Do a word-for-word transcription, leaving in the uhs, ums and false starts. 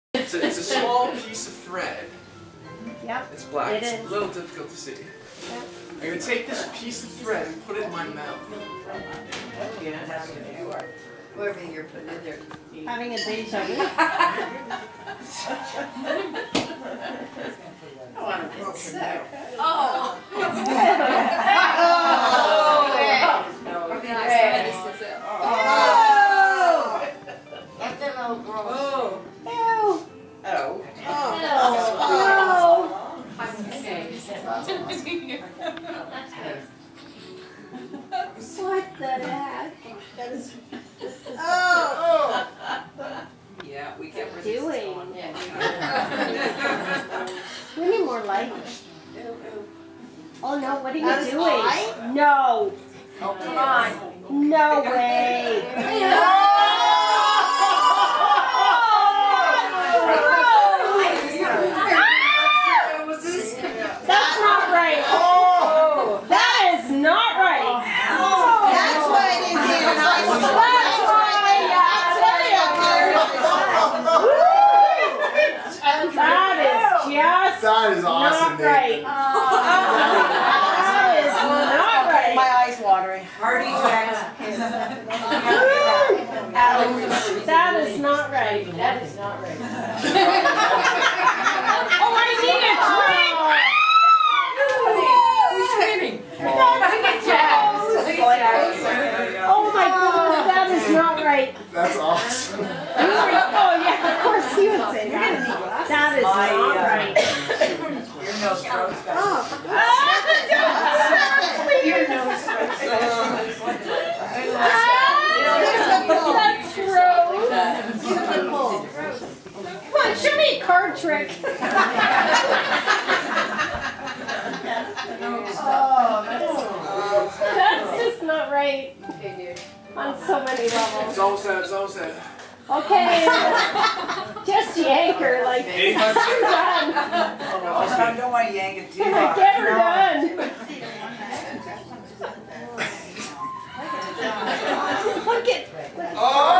It's a, it's a small piece of thread. Yep. It's black. It it's is. a little difficult to see. Yep. I'm going to take this piece of thread and put it in my mouth. Whoever you're putting in there. Having a deja vu. I want to feel sick. Oh! Oh! That's a little gross. Ew. Oh. Oh. Oh. I'm gonna say. What the heck? That is, this is Oh. Yeah, we kept doing. Yeah. We need more light. Oh no, what are you That is doing? I? No. Oh, come on. No way. That's not right. Oh. That is not right. That's why I didn't get a nice one. That's why, That is just That is awesome, not right. That is not right. My eyes watering. Hardy Jack's. That is not right. That is not right. Oh, I need a drink. Who's screaming? That's Oh my goodness, that is not right. That's awesome. Oh yeah, of course he would say that. That is not right. Your nose grows back. Your nose That's gross. Come on, show me a card trick. That's just not right. On so many levels. It's all set, it's all set. Okay. Just yank her like Hey, you're done. I don't want to yank it too hard. Get her done. Look at. Oh!